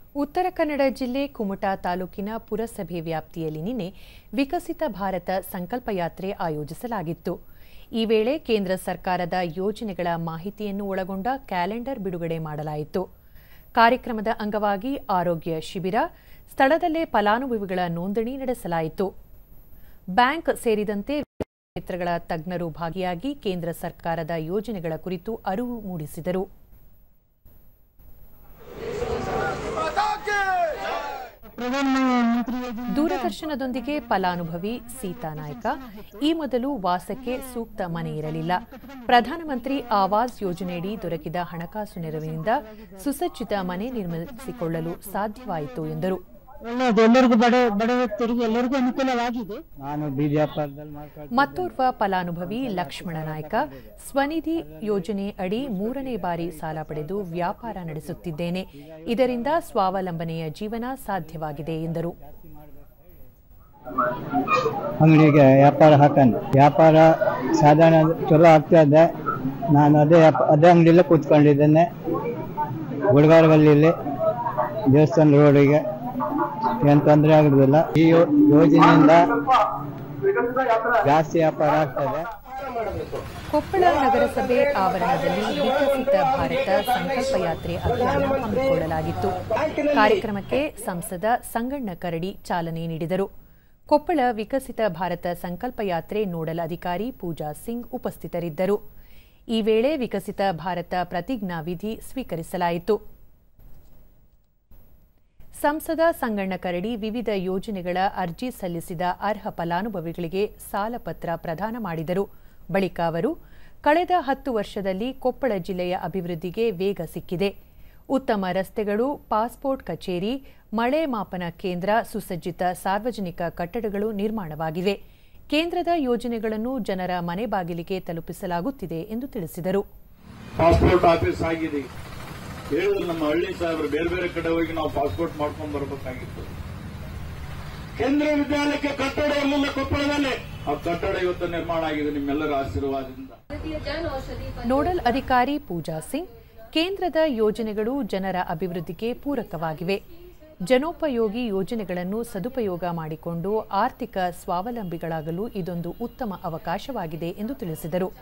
ಉತ್ತರ ಕನ್ನಡ ಜಿಲ್ಲೆ ಕುಮಟಾ ತಾಲೂಕಿನ ಪುರಸಭೆ ವ್ಯಾಪ್ತಿಯಲ್ಲಿ ನಿನ್ನೆ ವಿಕಸಿತ ಭಾರತ ಸಂಕಲ್ಪ ಯಾತ್ರೆ ಆಯೋಜಿಸಲಾಗಿತ್ತು. ಈ ವೇಳೆ ಕೇಂದ್ರ ಸರ್ಕಾರದ ಯೋಜನೆಗಳ ಮಾಹಿತಿಯನ್ನು ಒಳಗೊಂಡ ಕ್ಯಾಲೆಂಡರ್ ಬಿಡುಗಡೆ ಮಾಡಲಾಯಿತು. ಕಾರ್ಯಕ್ರಮದ ಅಂಗವಾಗಿ ಆರೋಗ್ಯ ಶಿಬಿರ, ಸ್ಥಳದಲ್ಲೇ ಫಲಾನುಭವಿಗಳ ನೋಂದಣಿ ನಡೆಸಲಾಯಿತು. ಬ್ಯಾಂಕ್ ಸೇರಿದಂತೆ ವಿವಿಧ ಕ್ಷೇತ್ರಗಳ ತಜ್ಞರು ಭಾಗಿಯಾಗಿ ಕೇಂದ್ರ ಸರ್ಕಾರದ ಯೋಜನೆಗಳ ಕುರಿತು ಅರಿವು ಮೂಡಿಸಿದರು. ದೂರದರ್ಶನದೊಂದಿಗೆ ಫಲಾನುಭವಿ ಸೀತಾ ನಾಯ್ಕ, ಈ ಮೊದಲು ವಾಸಕ್ಕೆ ಸೂಕ್ತ ಮನೆ ಇರಲಿಲ್ಲ. ಪ್ರಧಾನಮಂತ್ರಿ ಆವಾಸ್ ಯೋಜನೆಯಡಿ ದೊರಕಿದ ಹಣಕಾಸು ನೆರವಿನಿಂದ ಸುಸಜ್ಜಿತ ಮನೆ ನಿರ್ಮಿಸಿಕೊಳ್ಳಲು ಸಾಧ್ಯವಾಯಿತು ಎಂದರು. ಮತ್ತೋರ್ವ ಫಲಾನುಭವಿ ಲಕ್ಷ್ಮಣ ನಾಯ್ಕ, ಸ್ವನಿಧಿ ಯೋಜನೆ ಅಡಿ 3ನೇ ಬಾರಿ ಸಾಲ ಪಡೆದು ವ್ಯಾಪಾರ ನಡೆಸುತ್ತಿದ್ದೇನೆ. ಇದರಿಂದ ಸ್ವಾವಲಂಬನೆಯ ಜೀವನ ಸಾಧ್ಯವಾಗಿದೆ ಎಂದರು. ಅಂಗಡಿಗೆ ವ್ಯಾಪಾರ ವ್ಯಾಪಾರ ಸಾಧಾರಣ ಚಲೋ ಆಗ್ತಾ ಇದೆ. ನಾನು ಅದೇ ಅಂಗಡಿಯಲ್ಲೇ ಕೂತ್ಕೊಂಡಿದ್ದೇನೆ. ಗುಡ್ಗಾರಗಲ್ಲಿ ದೇವಸ್ಥಾನ ರೋಡಿಗೆ ಏನು ತೊಂದರೆ ಆಗುದಿಲ್ಲ. ಈ ಯೋಜನೆಯಿಂದ ಜಾಸ್ತಿ ವ್ಯಾಪಾರ ಆಗ್ತದೆ. ಕೊಪ್ಪಳ ನಗರಸಭೆ ಆವರಣದಲ್ಲಿ ವಿಕಸಿತ ಭಾರತ ಸಂಕಲ್ಪ ಯಾತ್ರೆ ಅಭಿಯಾನ ಹಮ್ಮಿಕೊಳ್ಳಲಾಗಿತ್ತು. ಕಾರ್ಯಕ್ರಮಕ್ಕೆ ಸಂಸದ ಸಂಗಣ್ಣ ಕರಡಿ ಚಾಲನೆ ನೀಡಿದರು. ಕೊಪ್ಪಳ ವಿಕಸಿತ ಭಾರತ ಸಂಕಲ್ಪ ಯಾತ್ರೆ ನೋಡಲ್ ಅಧಿಕಾರಿ ಪೂಜಾ ಸಿಂಗ್ ಉಪಸ್ಥಿತರಿದ್ದರು. ಈ ವೇಳೆ ವಿಕಸಿತ ಭಾರತ ಪ್ರತಿಜ್ಞಾ ವಿಧಿ ಸ್ವೀಕರಿಸಲಾಯಿತು. ಸಂಸದ ಸಂಗಣ್ಣ ಕರಡಿ ವಿವಿಧ ಯೋಜನೆಗಳ ಅರ್ಜಿ ಸಲ್ಲಿಸಿದ ಅರ್ಹ ಫಲಾನುಭವಿಗಳಿಗೆ ಸಾಲ ಪತ್ರ ಪ್ರದಾನ ಮಾಡಿದರು. ಬಳಿಕ ಅವರು, ಕಳೆದ 10 ವರ್ಷದಲ್ಲಿ ಕೊಪ್ಪಳ ಜಿಲ್ಲೆಯ ಅಭಿವೃದ್ಧಿಗೆ ವೇಗ ಸಿಕ್ಕಿದೆ. ಉತ್ತಮ ರಸ್ತೆಗಳು, ಪಾಸ್ಪೋರ್ಟ್ ಕಚೇರಿ, ಮಳೆ ಮಾಪನ ಕೇಂದ್ರ, ಸುಸಜ್ಜಿತ ಸಾರ್ವಜನಿಕ ಕಟ್ಟಡಗಳು ನಿರ್ಮಾಣವಾಗಿವೆ. ಕೇಂದ್ರದ ಯೋಜನೆಗಳನ್ನು ಜನರ ಮನೆ ಬಾಗಿಲಿಗೆ ತಲುಪಿಸಲಾಗುತ್ತಿದೆ ಎಂದು ತಿಳಿಸಿದರು. ಪಾಸ್ಪೋರ್ಟ್ ಆಫೀಸ್ ಆಗಿದೆ. ಹೇಳಿದ್ರೆ ನಮ್ಮ ಹಳ್ಳಿ ಸಾಹೇಬರು ಬೇರೆ ಬೇರೆ ಕಡೆ ಹೋಗಿ ನಾವು ಪಾಸ್ಪೋರ್ಟ್ ಮಾಡ್ಕೊಂಡು ಬರಬೇಕಾಗಿತ್ತು. ಕೇಂದ್ರೀಯ ವಿದ್ಯಾಲಯಕ್ಕೆ ಕಟ್ಟಡ ಇರಲಿಲ್ಲ ಕೊಪ್ಪಳದಲ್ಲಿ. ಆ ಕಟ್ಟಡ ಇವತ್ತು ನಿರ್ಮಾಣ ಆಗಿದೆ ನಿಮ್ಮೆಲ್ಲರ ಆಶೀರ್ವಾದದಿಂದ. ನೋಡಲ್ ಅಧಿಕಾರಿ ಪೂಜಾ ಸಿಂಗ್, ಕೇಂದ್ರದ ಯೋಜನೆಗಳು ಜನರ ಅಭಿವೃದ್ಧಿಗೆ ಪೂರಕವಾಗಿವೆ. ಜನೋಪಯೋಗಿ ಯೋಜನೆಗಳನ್ನು ಸದುಪಯೋಗ ಮಾಡಿಕೊಂಡು ಆರ್ಥಿಕ ಸ್ವಾವಲಂಬಿಗಳಾಗಲು ಇದೊಂದು ಉತ್ತಮ ಅವಕಾಶವಾಗಿದೆ ಎಂದು ತಿಳಿಸಿದರು.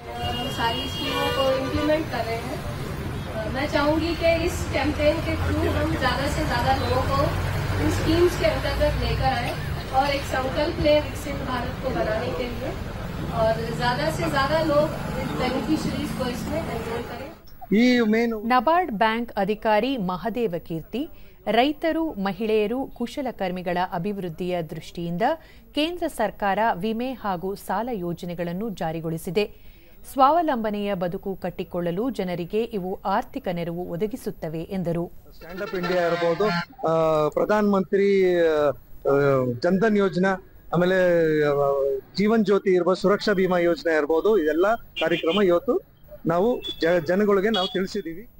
मैं चाहूंगी कि इस कैंपेन के थ्रू हम ज़्यादा से ज़्यादा लोगों को इन स्कीम्स के अंतर्गत लेकर आए और एक संकल्प लें विकसित भारत को बनाने के लिए, और ज़्यादा से ज़्यादा लोग बेनिफिशरीज को इसमें एनरोल करें. ನಬಾರ್ಡ್ ಬ್ಯಾಂಕ್ ಅಧಿಕಾರಿ ಮಹದೇವ ಕೀರ್ತಿ, ರೈತರು, ಮಹಿಳೆಯರು, ಕುಶಲಕರ್ಮಿಗಳ ಅಭಿವೃದ್ಧಿಯ ದೃಷ್ಟಿಯಿಂದ ಕೇಂದ್ರ ಸರ್ಕಾರ ವಿಮೆ ಹಾಗೂ ಸಾಲ ಯೋಜನೆಗಳನ್ನು ಜಾರಿಗೊಳಿಸಿದೆ. ಸ್ವಾವಲಂಬನೆಯ ಬದುಕು ಕಟ್ಟಿಕೊಳ್ಳಲು ಜನರಿಗೆ ಇವು ಆರ್ಥಿಕ ನೆರವು ಒದಗಿಸುತ್ತವೆ ಎಂದರು. ಸ್ಟ್ಯಾಂಡ್ ಅಪ್ ಇಂಡಿಯಾ ಇರಬಹುದು, ಪ್ರಧಾನ ಮಂತ್ರಿ ಜನ್ಧನ್ ಯೋಜನಾ, ಆಮೇಲೆ ಜೀವನ್ ಜ್ಯೋತಿ ಇರಬಹುದು, ಸುರಕ್ಷಾ ಬಿಮಾ ಯೋಜನೆ ಇರಬಹುದು. ಇದೆಲ್ಲ ಕಾರ್ಯಕ್ರಮ ಇವತ್ತು ನಾವು ಜನಗಳಿಗೆ ನಾವು ತಿಳಿಸಿದೀವಿ.